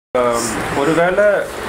ஒருவேளை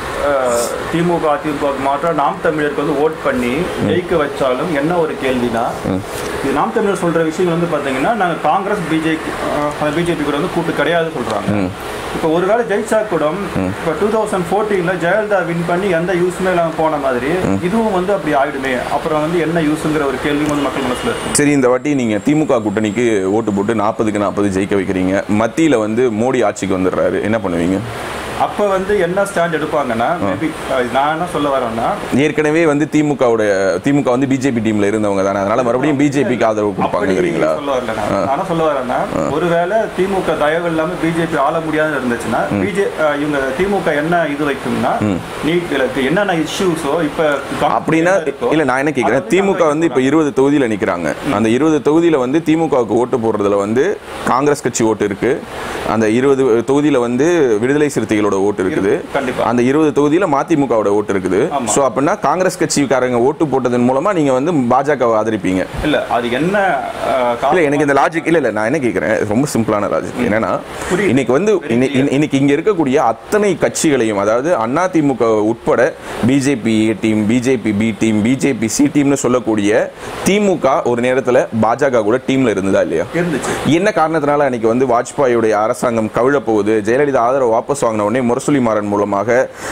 திமுக அதிமுக மாற்றம் நாம் தமிழருக்கு வந்து ஓட் பண்ணி ஜெயிக்க வச்சாலும் என்ன ஒரு கேள்வினா, இது நாம் தமிழர் சொல்ற விஷயங்கள் வந்து பார்த்தீங்கன்னா நாங்கள் காங்கிரஸ் பிஜேபி கூட வந்து கூட்டு கிடையாது சொல்றாங்க. இப்போ ஒருவேளை ஜெயிச்சா கூட இப்போ 2014 ஜெயலலிதா வின் பண்ணி எந்த யூஸுமே இல்லாமல் போன மாதிரி இதுவும் வந்து அப்படி ஆயிடுமே, அப்புறம் வந்து என்ன யூஸுங்கிற ஒரு கேள்வி வந்து மக்கள் மனசுல இருக்கு. சரி, இந்த வாட்டி நீங்க திமுக கூட்டணிக்கு ஓட்டு போட்டு 40க்கு 40 ஜெயிக்க வைக்கிறீங்க, மத்தியில வந்து மோடி ஆட்சிக்கு வந்துடுறாரு, என்ன பண்ணுவீங்க? அப்போ வந்து என்ன ஸ்டாண்ட் எடுப்பாங்கன்னா, நான் என்ன சொல்ல வரேன்னா, ஏற்கனவே வந்து திமுக வந்து பிஜேபி டீம்ல இருந்தவங்க தானே, அதனால மறுபடியும் பிஜேபிக்கு ஆதரவு கொடுப்பாங்கிறீங்களா? நான் சொல்ல வரேன்னா, ஒருவேளை திமுக தயவு இல்லாம பிஜேபி ஆள முடியாது இருந்துச்சுன்னா இவங்க திமுக என்ன இது வைக்கும்னா, நீட் விலக்கு என்னென்ன இஷ்யூஸோ இப்ப அப்படின்னா இல்ல, நான் என்ன கேட்கிறேன், திமுக வந்து இப்ப 20 தொகுதியில நிக்கிறாங்க. அந்த 20 தொகுதியில வந்து திமுகவுக்கு ஓட்டு போடுறதுல வந்து காங்கிரஸ் கட்சி ஓட்டு இருக்கு, அந்த 20 தொகுதியில வந்து விடுதலை சிறுத்தைகளோட ஓட்டு இருக்குது, அந்த 20 தொகுதியில மதிமுகவோட ஓட்டு இருக்குது. சோ அப்படின்னா காங்கிரஸ் கட்சிக்காரங்க ஓட்டு போட்டதன் மூலமா நீங்க வந்து பாஜகவை ஆதரிப்பீங்க. இல்ல அது என்ன இல்ல, எனக்கு இந்த லாஜிக் இல்ல நான் என்ன கேக்குறேன், ரொம்ப சிம்பிளான லாஜிக் என்னன்னா, இன்னைக்கு வந்து இன்னைக்கு இங்க இருக்கக்கூடிய அத்தனை கட்சிகளையும், அதாவது அதிமுக உட்பட BJP A team, BJP B team, BJP C டீம்னு சொல்லக்கூடிய திமுக ஒரு நேரத்துல பாஜக கூட டீம்ல இருந்ததா இல்லையா? என்ன காரணத்தினால அன்னைக்கு வந்து வாஜ்பாயுடைய அரசாங்கம் கவிழ போகுது, ஜெயலலிதா ஆதரவு வாபஸ் வாங்கின உடனே முரசொலி மாறன் மூலமாக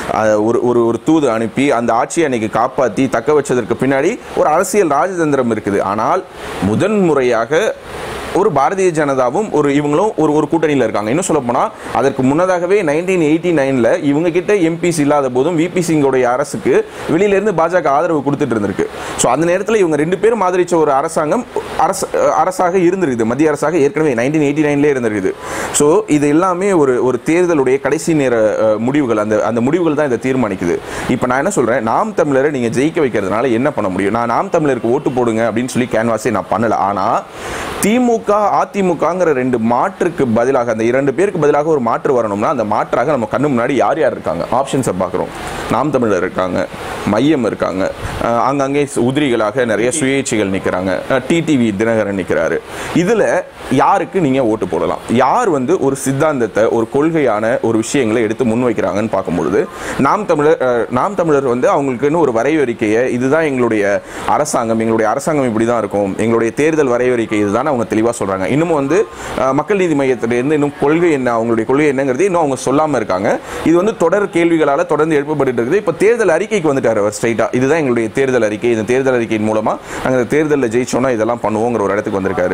ஒரு தூது அனுப்பி அந்த ஆட்சியை அன்னைக்கு காப்பாற்றி தக்க வச்சதற்கு பின்னாடி ஒரு அரசியல் ராஜதந்திரம் இருக்குது. ஆனால் முதன்முறையாக ஒரு பாரதிய ஜனதாவும் இவங்களும் ஒரு கூட்டணியில் இருக்காங்க. இன்னும் சொல்ல போனால் அதற்கு முன்னதாகவே 1989 இவங்க கிட்ட எம்பிஸ் இல்லாத போதும் விபி சிங்கோடைய அரசுக்கு வெளியிலிருந்து பாஜக ஆதரவு கொடுத்துட்டு இருந்திருக்கு. ஸோ அந்த நேரத்தில் இவங்க 2 பேரும் ஆதரிச்ச ஒரு அரசாங்கம் அரசாக இருந்திருக்குது, மத்திய அரசாக ஏற்கனவே 1989 இருந்திருக்குது. ஸோ இது எல்லாமே ஒரு தேர்தலுடைய கடைசி நேர முடிவுகள், அந்த முடிவுகள் தான் இதை தீர்மானிக்குது. இப்போ நான் என்ன சொல்றேன், நாம் தமிழரை நீங்க ஜெயிக்க வைக்கிறதுனால என்ன பண்ண முடியும்? நான் நாம் தமிழருக்கு ஓட்டு போடுங்க அப்படின்னு சொல்லி கேன்வாஸே நான் பண்ணல. ஆனா திமுக அதிமுகங்கிற 2 மாற்றுக்கு பதிலாக, அந்த 2 பேருக்கு பதிலாக ஒரு மாற்று வரணும்னா அந்த மாற்றாக நம்ம கண்ணு முன்னாடி யார் யார் இருக்காங்க ஆப்ஷன்ஸை பார்க்குறோம். நாம் தமிழர் இருக்காங்க, மையம் இருக்காங்க, அங்கங்கே உதிரிகளாக நிறைய சுயேட்சைகள் நிற்கிறாங்க, டிடிவி தினகரன் நிற்கிறாரு. இதில் யாருக்கு நீங்கள் ஓட்டு போடலாம்? யார் வந்து ஒரு சித்தாந்தத்தை, ஒரு கொள்கையான ஒரு விஷயங்களை எடுத்து முன்வைக்கிறாங்கன்னு பார்க்கும்பொழுது நாம் தமிழர் வந்து அவங்களுக்குன்னு ஒரு வரையறிக்கையை, இதுதான் எங்களுடைய அரசாங்கம், எங்களுடைய அரசாங்கம் இப்படி தான் இருக்கும், எங்களுடைய தேர்தல் வரையறிக்கை இதுதான் அவங்க தெளிவாக சொல்கிறாங்க. இன்னும் வந்து மக்கள் நீதி மையத்திலிருந்து இன்னும் கொள்கை என்ன, அவங்களுடைய கொள்கை என்னங்கிறது இன்னும் அவங்க சொல்லாமல் இருக்காங்க. இது வந்து தொடர் கேள்விகளால் தொடர்ந்து எழுப்பப்பட்டு இருக்குது. இப்போ தேர்தல் அறிக்கைக்கு வந்துட்டார் அவர் ஸ்ட்ரைட்டா, இதுதான் எங்களுடைய தேர்தல் அறிக்கை, இந்த தேர்தல் அறிக்கையின் மூலமா நாங்கள் தேர்தலில் ஜெயிச்சோம்னா இதெல்லாம் பண்ணுவோங்கிற ஒரு இடத்துக்கு வந்திருக்காரு.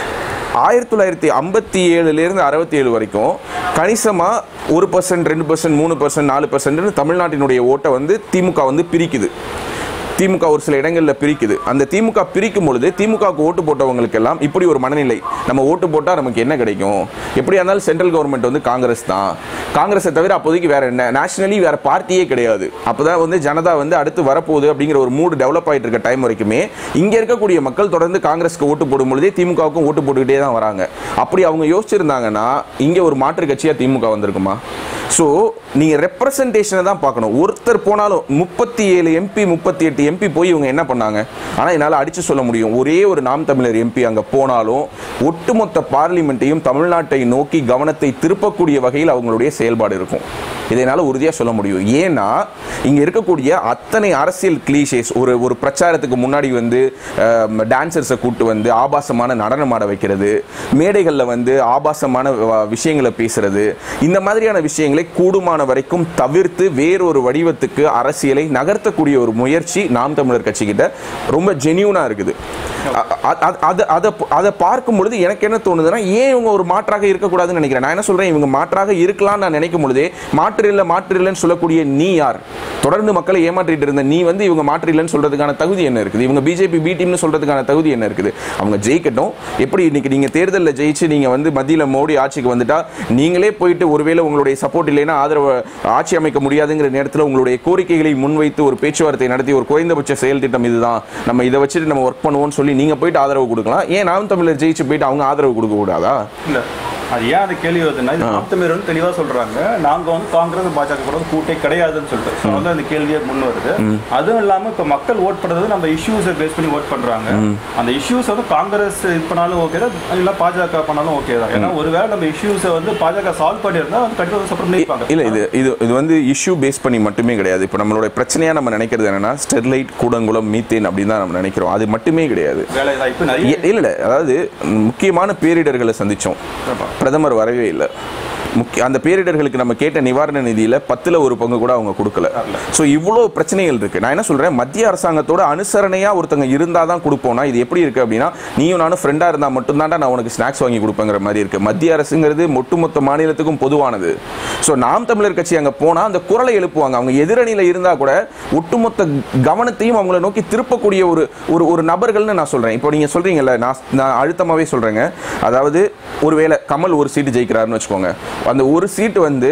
1957 67 வரைக்கும் கணிசமாக 1%, 2%, 3%, 4% தமிழ்நாட்டினுடைய ஓட்டை வந்து திமுக வந்து பிரிக்குது. திமுக ஒரு சில இடங்களில் பிரிக்குது. அந்த திமுக பிரிக்கும் பொழுது திமுகவுக்கு ஓட்டு போட்டவங்களுக்கு எல்லாம் இப்படி ஒரு மனநிலை, நம்ம ஓட்டு போட்டால் நமக்கு என்ன கிடைக்கும், எப்படியா இருந்தாலும் சென்ட்ரல் கவர்மெண்ட் வந்து காங்கிரஸ் தான், காங்கிரஸை தவிர அப்போதைக்கு வேற என்ன, நேஷனலி வேற பார்ட்டியே கிடையாது, அப்போதான் வந்து ஜனதா வந்து அடுத்து வரப்போகுது அப்படிங்கிற ஒரு மூடு டெவலப் ஆகிட்டு இருக்க டைம் வரைக்குமே இங்கே இருக்கக்கூடிய மக்கள் தொடர்ந்து காங்கிரஸ்க்கு ஓட்டு போடும் பொழுதே திமுகவுக்கும் ஓட்டு போட்டுக்கிட்டே தான் வராங்க. அப்படி அவங்க யோசிச்சிருந்தாங்கன்னா இங்கே ஒரு மாற்று கட்சியாக திமுக வந்திருக்குமா? ஸோ நீங்கள் ரெப்ரசன்டேஷனை தான் பார்க்கணும். ஒருத்தர் போனாலும் 37 எம்பி 38 எம்பி போய் இவங்க என்ன பண்ணாங்க? ஆனால் என்னால் அடித்து சொல்ல முடியும், ஒரே ஒரு நாம் தமிழர் எம்பி அங்கே போனாலும் ஒட்டுமொத்த பார்லிமெண்ட்டையும் தமிழ்நாட்டை நோக்கி கவனத்தை திருப்பக்கூடிய வகையில் அவங்களுடைய செயல்பாடு இருக்கும். இதனால் உறுதியாக சொல்ல முடியும். ஏன்னா இங்கே இருக்கக்கூடிய அத்தனை அரசியல் கிளீஷேஸ், ஒரு பிரச்சாரத்துக்கு முன்னாடி வந்து டான்சர்ஸை கூட்டு வந்து ஆபாசமான நடனம் ஆட வைக்கிறது, மேடைகளில் வந்து ஆபாசமான விஷயங்களை பேசுறது, இந்த மாதிரியான விஷயங்களை கூடுமான வரைக்கும் தவிர்த்து வேறொரு வடிவத்துக்கு அரசியலை நகர்த்தக்கூடிய ஒரு முயற்சி நாம் தமிழர் கட்சி கிட்ட ரொம்ப ஜெனியூனா இருக்குது. அதை பார்க்கும் பொழுது எனக்கு என்ன தோணுதுன்னா, ஏன் இவங்க ஒரு மாற்றாக இருக்கக்கூடாதுன்னு நினைக்கிறேன். நான் என்ன சொல்றேன், இவங்க மாற்றாக இருக்கலாம்னு நான் நினைக்கும் பொழுதே மாற்று இல்லைன்னு சொல்லக்கூடிய நீ யார்? தொடர்ந்து மக்களை ஏமாற்றிட்டு இருந்த நீ வந்து இவங்க மாற்று இல்லைன்னு சொல்றதுக்கான தகுதி என்ன இருக்குது? இவங்க பிஜேபி பி டீம்னு சொல்றதுக்கான தகுதி என்ன இருக்குது? அவங்க ஜெயிக்கட்டும். எப்படி இன்னைக்கு நீங்க தேர்தலில் ஜெயிச்சு நீங்க வந்து மத்தியில் மோடி ஆட்சிக்கு வந்துட்டா நீங்களே போயிட்டு ஒருவேளை உங்களுடைய சப்போர்ட் இல்லைன்னா ஆதரவு ஆட்சி அமைக்க முடியாதுங்கிற நேரத்தில் உங்களுடைய கோரிக்கைகளை முன்வைத்து ஒரு பேச்சுவார்த்தை நடத்தி ஒரு குறைந்தபட்ச செயல் திட்டம் இதுதான், நம்ம இதை வச்சுட்டு நம்ம ஒர்க் பண்ணுவோம்னு சொல்லி நீங்க போயிட்டு ஆதரவு கொடுக்கலாம். ஏன் நாம் தமிழர் ஜெயிச்சு போயிட்டு அவங்க ஆதரவு கொடுக்க கூடாதா? இல்ல அது ஏன் அந்த கேள்வி வருதுன்னா நாம் தமிழர் வந்து தெளிவா சொல்றாங்க, நாங்க வந்து காங்கிரஸ் பாஜக கூட கூட்டே கிடையாதுன்னு சொல்லிட்டு வந்து அந்த கேள்வியே முன் வருது. அதுவும் இல்லாம இப்ப மக்கள் ஓட் பண்றது நம்ம இஷ்யூஸை பேஸ் பண்ணி ஓட் பண்றாங்க. அந்த இஷ்யூஸ் வந்து காங்கிரஸ் இது பண்ணாலும் ஓகே தான், இல்ல பாஜக பண்ணாலும் ஓகே தான். ஏன்னா ஒருவேளை நம்ம இஷ்யூஸை வந்து பாஜக சால்வ் பண்ணியிருந்தா அது கண்டிப்பா சப்போர்ட் பண்ணிருப்பாங்க. இல்ல இது வந்து இஷ்யூ பேஸ் பண்ணி மட்டுமே கிடையாது. இப்போ நம்மளோட பிரச்சனையா நம்ம நினைக்கிறது என்னன்னா ஸ்டெர்லைட், கூடங்குளம், மீத்தேன் அப்படின்னு தான் நம்ம நினைக்கிறோம். அது மட்டுமே கிடையாது. இல்ல அதாவது முக்கியமான பேரிடர்களை சந்திச்சோம், பிரதமர் வரவே இல்லை. அந்த பேரிடர்களுக்கு நம்ம கேட்ட நிவாரண நிதியில 10ல் 1 பங்கு கூட அவங்க கொடுக்கல. ஸோ இவ்வளோ பிரச்சனைகள் இருக்கு. நான் என்ன சொல்றேன், மத்திய அரசாங்கத்தோட அனுசரணையா ஒருத்தங்க இருந்தால் தான் கொடுப்போம்னா இது எப்படி இருக்கு அப்படின்னா, நீயும் நானும் ஃப்ரெண்டா இருந்தா மட்டும்தான்டா நான் உனக்கு ஸ்நாக்ஸ் வாங்கி கொடுப்பேங்கிற மாதிரி இருக்கு. மத்திய அரசுங்கிறது ஒட்டுமொத்த மாநிலத்துக்கும் பொதுவானது. ஸோ நாம் தமிழர் கட்சி அங்கே போனால் அந்த குரலை எழுப்புவாங்க. அவங்க எதிரணியில் இருந்தால் கூட ஒட்டுமொத்த கவனத்தையும் அவங்கள நோக்கி திருப்பக்கூடிய ஒரு நபர்கள்னு நான் சொல்றேன். இப்போ நீங்க சொல்றீங்கல்ல, நான் அழுத்தமாகவே சொல்றேங்க. அதாவது ஒருவேளை கமல் ஒரு சீட்டு ஜெயிக்கிறாருன்னு வச்சுக்கோங்க, அந்த ஒரு சீட்டு வந்து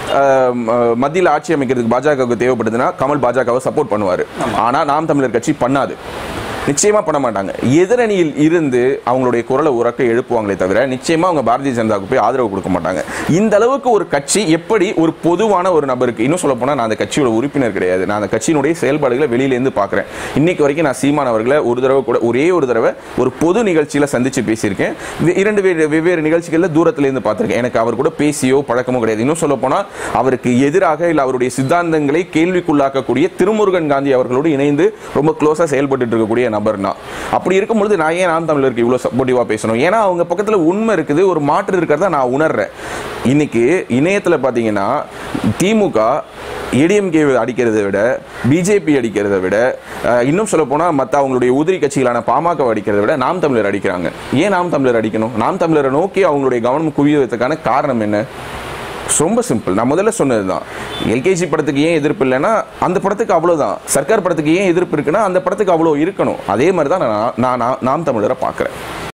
மத்தியில் ஆட்சி அமைக்கிறதுக்கு பாஜகவுக்கு தேவைப்படுதுன்னா கமல் பாஜகவை சப்போர்ட் பண்ணுவார். ஆனால் நாம் தமிழர் கட்சி பண்ணாது, நிச்சயமா பண்ண மாட்டாங்க. எதிரணியில் இருந்து அவங்களுடைய குரலை உறக்க எழுப்புவாங்களே தவிர நிச்சயமா அவங்க பாரதிய ஜனதாவுக்கு போய் ஆதரவு கொடுக்க மாட்டாங்க. இந்த அளவுக்கு ஒரு கட்சி எப்படி ஒரு பொதுவான ஒரு நபருக்கு, இன்னும் சொல்ல போனா நான் அந்த கட்சியோட உறுப்பினர் கிடையாது, நான் அந்த கட்சியினுடைய செயல்பாடுகளை வெளியிலேருந்து பார்க்குறேன். இன்னைக்கு வரைக்கும் நான் சீமான் அவர்களை ஒரே ஒரு தடவை ஒரு பொது நிகழ்ச்சியில் சந்திச்சு பேசியிருக்கேன். 2 வெவ்வேறு நிகழ்ச்சிகளில் தூரத்திலேருந்து பார்த்துருக்கேன். எனக்கு அவர் கூட பேசியோ பழக்கமோ கிடையாது. இன்னும் சொல்ல போனால் அவருக்கு எதிராக இல்லை அவருடைய சித்தாந்தங்களை கேள்விக்குள்ளாக்கக்கூடிய திருமுருகன் காந்தி அவர்களோடு இணைந்து ரொம்ப க்ளோஸாக செயல்பட்டு இருக்கக்கூடிய நபர்னா. அப்படி இருக்கும்பொழுது நான் ஏன் நாம் தமிழருக்கு இவ்வளோ சப்போர்ட்டிவா பேசணும்? ஏன்னா அவங்க பக்கத்தில் உண்மை இருக்குது, ஒரு மாற்று இருக்கிறதா நான் உணர்றேன். இன்னைக்கு இணையத்தில் பார்த்தீங்கன்னா திமுக ஏடிஎம்கே அடிக்கிறதை விட, பிஜேபி அடிக்கிறதை விட, இன்னும் சொல்ல போனால் மற்ற அவங்களுடைய உதிரி கட்சிகளான பாமக அடிக்கிறதை விட நாம் தமிழர் அடிக்கிறாங்க. ஏன் நாம் தமிழர் அடிக்கணும்? நாம் தமிழரை நோக்கி அவங்களுடைய கவனம் குவியறதுக்கான காரணம் என்ன? ரொம்ப சிம்பிள். நான் முதல்ல சொன்னது தான், எல்கேஜி படத்துக்கு ஏன் எதிர்ப்பு இல்லைன்னா அந்த படத்துக்கு அவ்வளோதான். சர்க்கார் படத்துக்கு ஏன் எதிர்ப்பு இருக்குன்னா அந்த படத்துக்கு அவ்வளோ இருக்கணும். அதே மாதிரி தான் நான் நாம் தமிழரை பார்க்குறேன்.